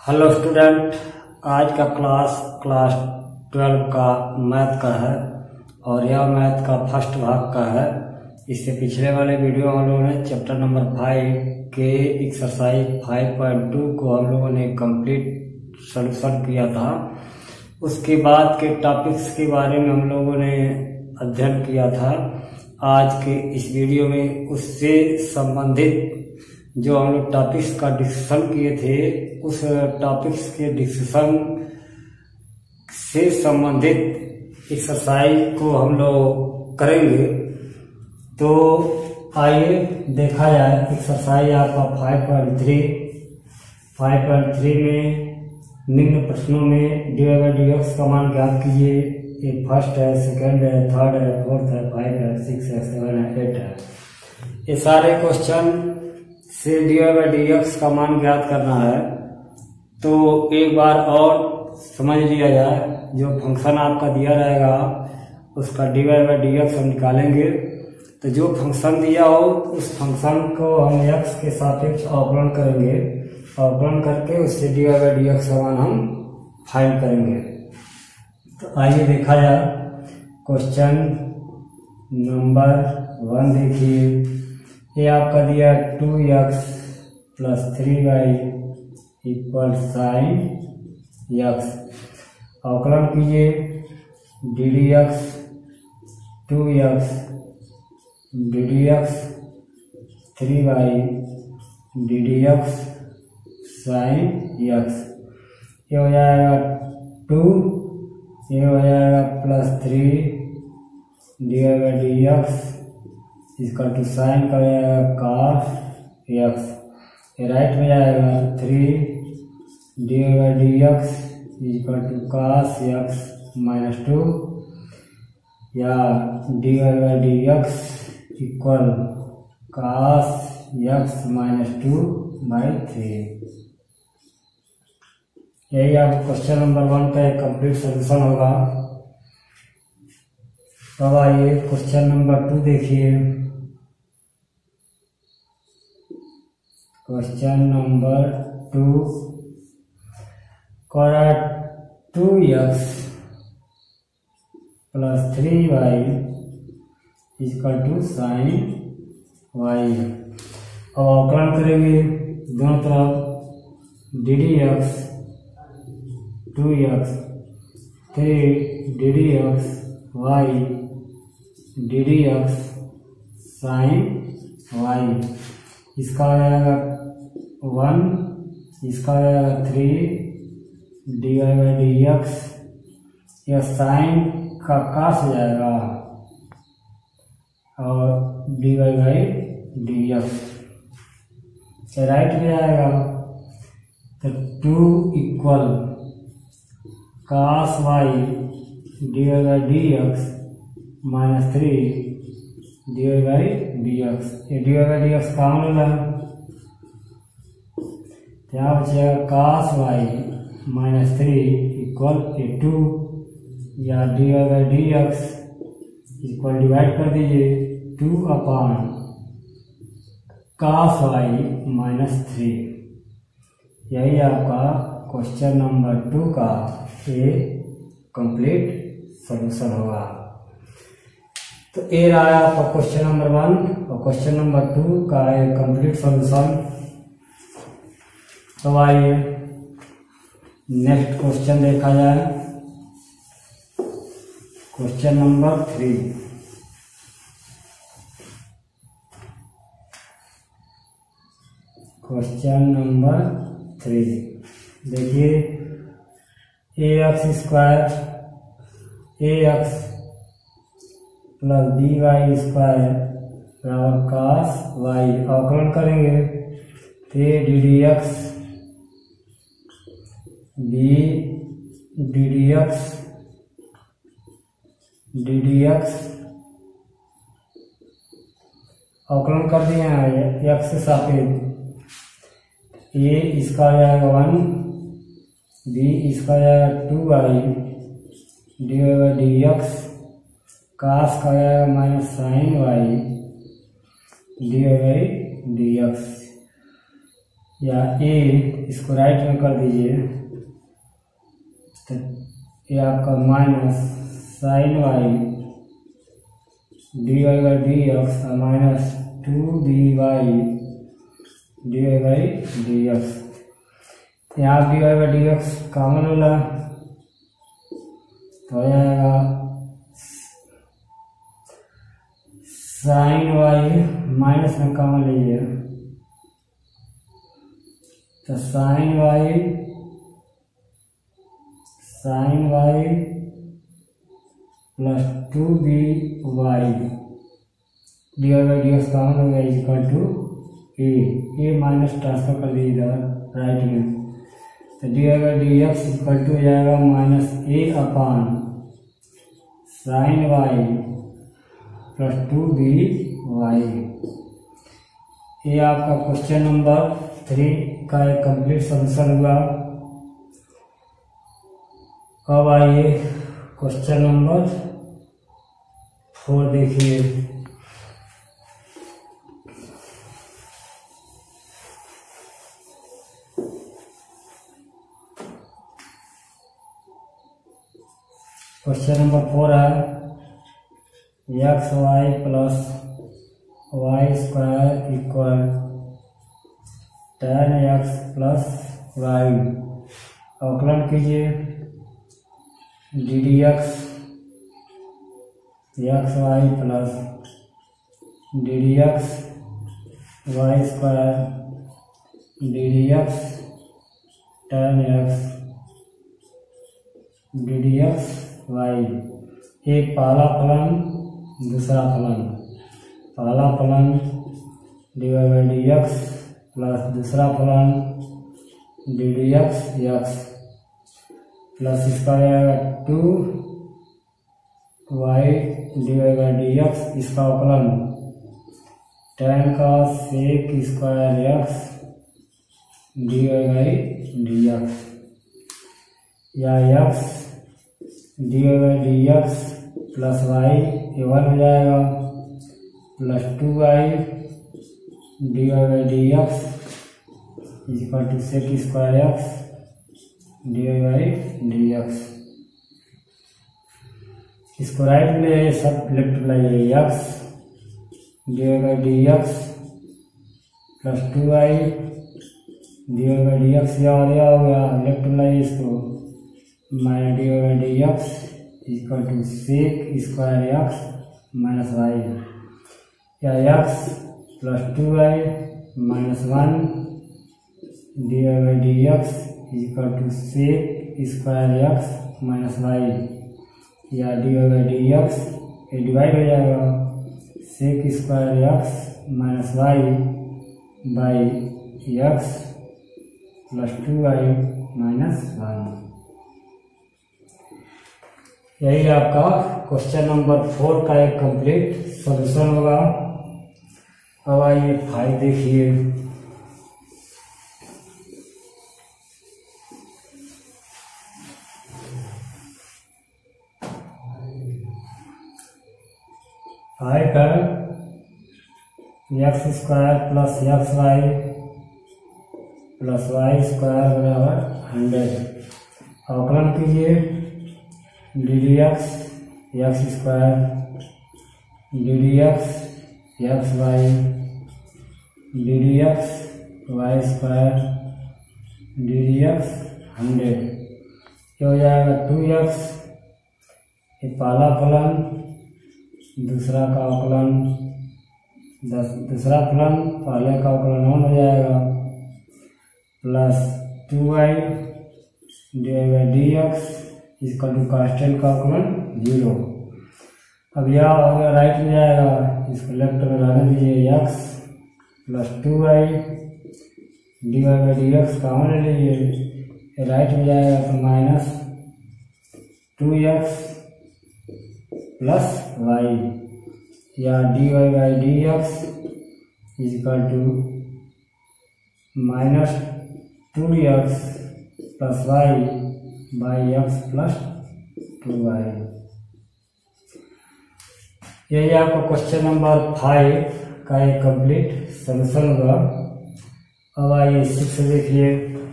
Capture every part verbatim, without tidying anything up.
Hello student, आज का class class twelve का मैथ का है और यह मैथ का फर्स्ट भाग का है। इससे पिछले वाले वीडियो हम लोगों ने चैप्टर नंबर फाइव के एक्सरसाइज फाइव पॉइंट टू को हम लोगों ने कंप्लीट सॉल्यूशन किया था। उसके बाद के टॉपिक्स के बारे में हम लोगों ने अध्ययन किया था। आज के इस वीडियो में उससे संबंधित जो हम लोग टॉपिक्स का डिस्कशन किए थे, उस टॉपिक्स के डिस्कशन से संबंधित एक्सरसाइज को हम लोग करेंगे। तो आइए देखा जाए। एक्सरसाइज आपका five point three five point three में निम्न प्रश्नों में d y by d x का मान ज्ञात कीजिए। ये फर्स्ट है, सेकंड है, थर्ड है, फोर्थ है, फाइव है, सिक्स है, सेवन है, एट है। ये सारे क्वेश्चन से d y by d x का मान ज्ञात करना है। तो एक बार और समझ लिया जाए, जो फंक्शन आपका दिया रहेगा उसका d y by d x हम निकालेंगे। तो जो फंक्शन दिया हो उस फंक्शन को हम एक्स के सापेक्ष अवकलन करेंगे। अवकलन करके उससे d y by d x का मान हम फाइंड करेंगे। तो आइए देखा जाए। क्वेश्चन नंबर वन देखिए। ये आपका दिया two x plus three y equal sine x. अवकलन कीजिए। D d x two x d d x three y d d x sine x. ये हो जाएगा टू, ये हो जाएगा plus three d y by d x इसका two sine का जाएगा कॉस एक्स। ये राइट में जाएगा three d y by d x equal to cos x minus two, या d y by d x equal cos x minus two by three. यही आप question number one का एक कंप्लीट सोल्यूशन होगा। अब आइए क्वेश्चन नंबर टू देखिए। Question number two करा two x plus three y equal to sine y. अब अवकलन करेंगे दोनों तरफ। D d x two x three d d x y d d x sine y. इसका आ जाएगा वन, इसका आ जाएगा three d y by d x. यह साइन का कास हो जाएगा और d y by d x right में आएगा। तो to equal cos y d y by d x minus three d y by d x. ये d y by d x काम लेना है। क्या बचेगा cos y minus three equal uh two, या d y by d x equal divide कर दीजिए two upon cos y minus three. यही आपका क्वेश्चन नंबर टू का ये कंप्लीट सॉल्यूशन होगा। तो ये रहा आपका क्वेश्चन नंबर वन और क्वेश्चन नंबर टू का एक कंप्लीट सॉल्यूशन। तो आइए नेक्स्ट क्वेश्चन देखा जाए। Question number three. Question number three देखिए। A x square a x plus b y square बराबर कास वाई। अवकलन करेंगे तो d d x b d d x d d x अवकलन कर दिए हैं एक्स के सापेक्ष। ए इसका आ जाएगा वन, बी इसका आ जाएगा two y d y by d x, cos का आएगा minus sine y d y by d x. या ए, इसको राइट में कर दीजिए तो ये आपका minus sine y d y by d x minus two d y d y by d x. यहाँ d y by d x common वाला तो हो जाएगा साइन वाई, माइनस में कॉमन लीजिए तो sine y sine y plus two b y d y by d x common हो गया equal to a a minus transfer कर दीजिए इधर राइट में तो d y by d x equal to हो जाएगा minus a upon sine y plus two b y. ये आपका क्वेश्चन नंबर थ्री का एक कंप्लीट सॉल्यूशन हुआ। अब आइए क्वेश्चन नंबर फोर देखिए। क्वेश्चन नंबर फोर है x y plus y square equal tan x plus y. अवकलन कीजिए d d x x y plus d d x y square d d x tan x d d x y. एक पहला फलन दूसरा फलन, पहला फलन d y by d x plus दूसरा फलन d d x x plus इसका आएगा two y d y by d x, इसका अवकलन टेन का sec square x d y by d x या x d y by d x plus y ये one हो जाएगा plus two y d y by d x equal to sec square x d y by d x. इसको right में सब left लाइए x d y by d x plus two y d y by d x या और या हो गया left में लाइए इसको minus d y by d x equal to sec square x minus y या x plus two y minus one d y by d x equal to sec square x minus y या d y by d x ये divide हो जाएगा sec square x minus y by x plus two y minus one. यही आपका question number four का एक complete solution होगा। अब आइए फाइव देखिए। फाइव है x square plus x y plus y square बराबर हंड्रेड। अवकलन कीजिए d d x x square d d x x y d d x y square d d x hundred. ये हो जाएगा टू एक्स ये पहला फलन दूसरा का अवकलन दस दूसरा फलन पहले का अवकलन वन हो जाएगा plus two y d y by d x इसका टू कांस्टेंट का अवकलन जीरो। अब यह हो गया राइट में जाएगा इसको लेफ्ट में रहने दीजिए x plus two y d y by d x common ले लीजिए राइट में जाएगा तो minus two x plus y या d y by d x is equal to minus two x plus y by x plus two y. यही आपका question number five का एक कंप्लीट सॉल्यूशन होगा। अब आइए सिक्स देखिए,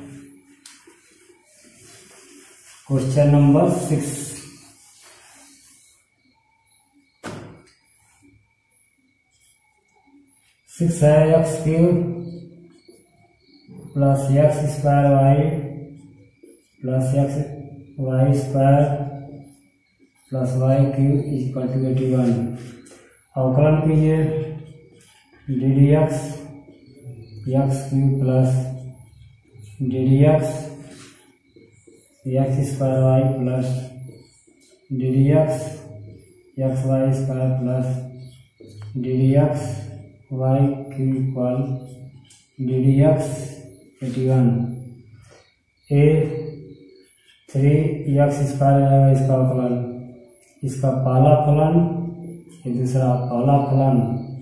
क्वेश्चन नंबर सिक्स। सिक्स है x cube plus x square y plus x y square plus y cube equal to eighty one. अवकलन कीजिए, d d x x cube plus d d x x square y plus d d x x y square plus d d x y cube equal d d x eighty one. Uh three x square रहेगा इसका अवकलन, इसका पहला फलन ये दूसरा पहला फलन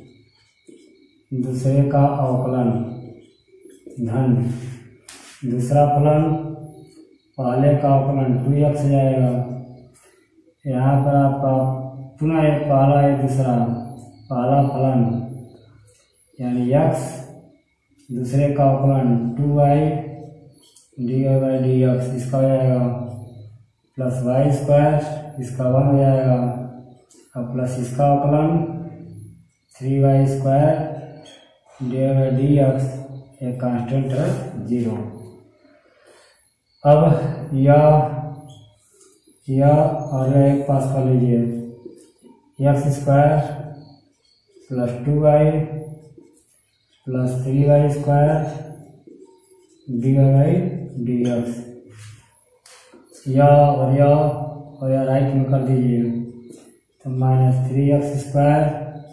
दूसरे का अवकलन धन दूसरा फलन पहले का अवकलन टू एक्स जाएगा। यहाँ पर आपका पुनः एक पहला एक दूसरा पहला फलन यानी एक्स दूसरे का अवकलन two y d y by d x इसका हो जाएगा प्लस वाई स्क्वायर इसका वन हो जाएगा और प्लस इसका अवकलन three y square d y by d x एक कांस्टेंट है जीरो। अब यह यह और यह एक पास कर लीजिए, x square plus two y plus three y square d y by d x, या और या और या राइट में कर दीजिए तो minus three x square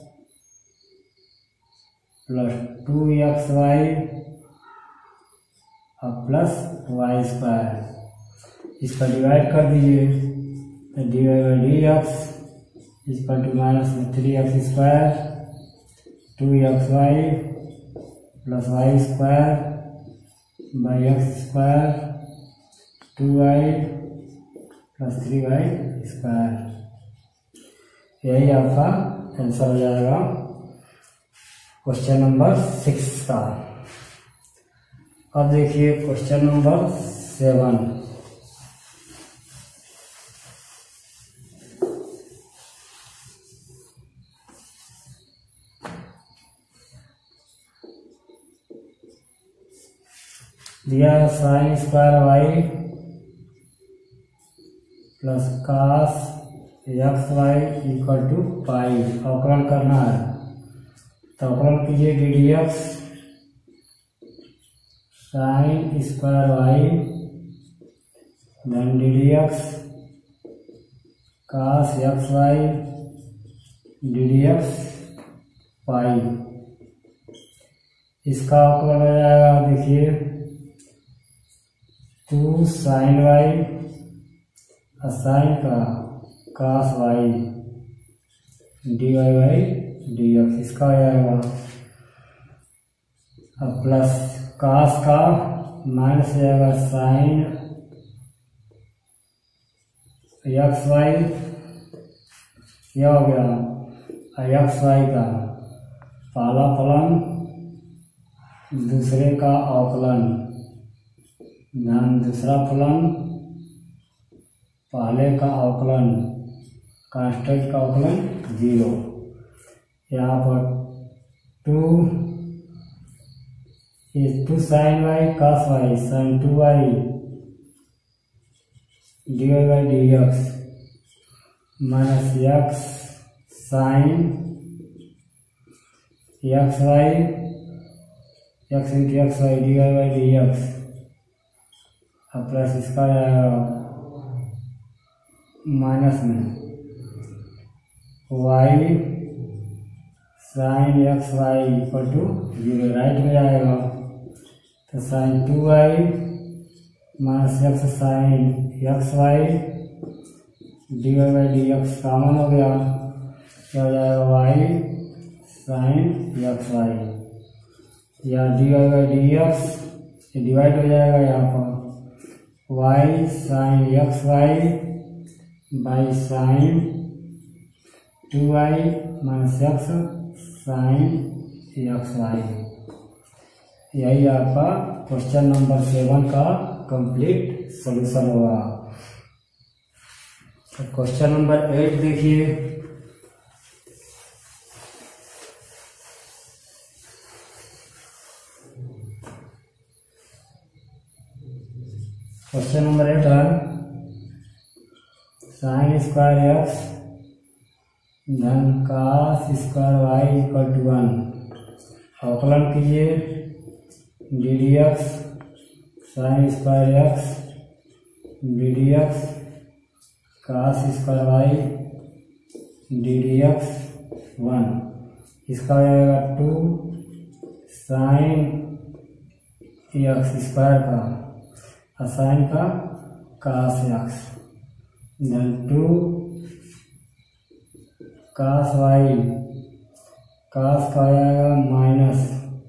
plus two x y और प्लस वाई स्क्वायर इसका डिवाइड कर दीजिए तो d y by d x equal to minus three x square two x y plus y square by x square two y plus three y square. यही आपका answer हो जाएगा question number six का। अब देखिए क्वेश्चन नंबर सेवन। दिया sine square y plus cos x y equal to pi, अवकलन करना है तो अवकलन कीजिए d d x sine square y then d d x cos x y d d x pi, इसका अवकलन हो जाएगा देखिए टू साइन वाई साइन का cos y d y by d x इसका हो जाएगा अब प्लस कास का माइनस हो जाएगा साइन एक्स वाई, यह हो गया एक्स वाई का पहला फलन दूसरे का अवकलन धन दूसरा फलन पहले का अवकलन कांस्टेंट का अवकलन जीरो। यहाँ पर two two sine y cos y sine two y d y by d x minus x sine x y x into x y d y by d x और प्लस इसका minus में y sine x y equal to zero, right में जाएगा तो sine two y minus x sine x y d y by d x common हो गया, क्या हो जाएगा वाई साइन एक्स वाई या d y by d x divide हो जाएगा यहाँ पर y sine x y by sine two y minus x sine x y. यही आपका क्वेश्चन नंबर सेवन का कंप्लीट सॉल्यूशन होगा। क्वेश्चन नंबर एट देखिए। क्वेश्चन नंबर एट है साइन स्क्वायर एक्स धन cos square y equal to one. अवकलन कीजिए d d x sine square x d d x cos square y d d x one. इसका हो जाएगा two sine x square का sine का cos x धन two cos y cos का हो जाएगा माइनस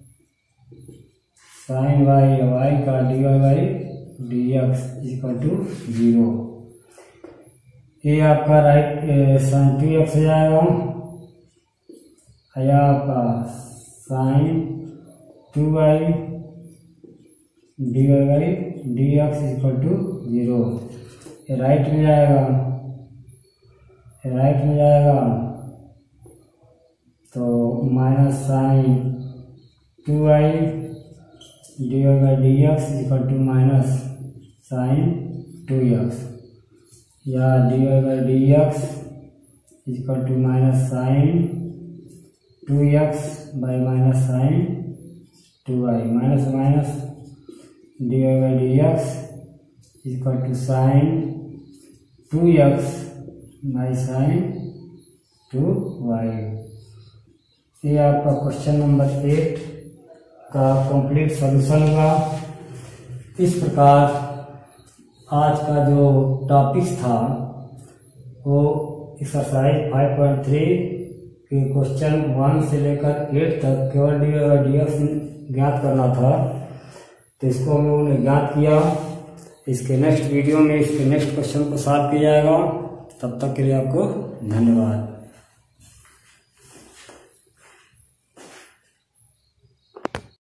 साइन वाई वाई का d y by d x equal to zero. ये आपका राइट साइन टू एक्स हो जाएगा या आपका sine two y d y by d x equal to zero. Right में जाएगा राइट में जाएगा तो minus sine two i d y by d x equal to minus sine two x या d y by d x equal to minus sine two x by minus sine two i minus minus d y by d x equal to sine two x by sine two Y. ये आपका question number eight का complete solution हुआ। इस प्रकार आज का जो topics था वो एक्सरसाइज फाइव पॉइंट थ्री के क्वेश्चन वन से लेकर एट तक केवल d y by d x ज्ञात करना था, तो इसको हम लोगों ने ज्ञात किया। इसके नेक्स्ट वीडियो में इसके नेक्स्ट क्वेश्चन को सॉल्व किया जाएगा। तब तक के लिए आपको धन्यवाद।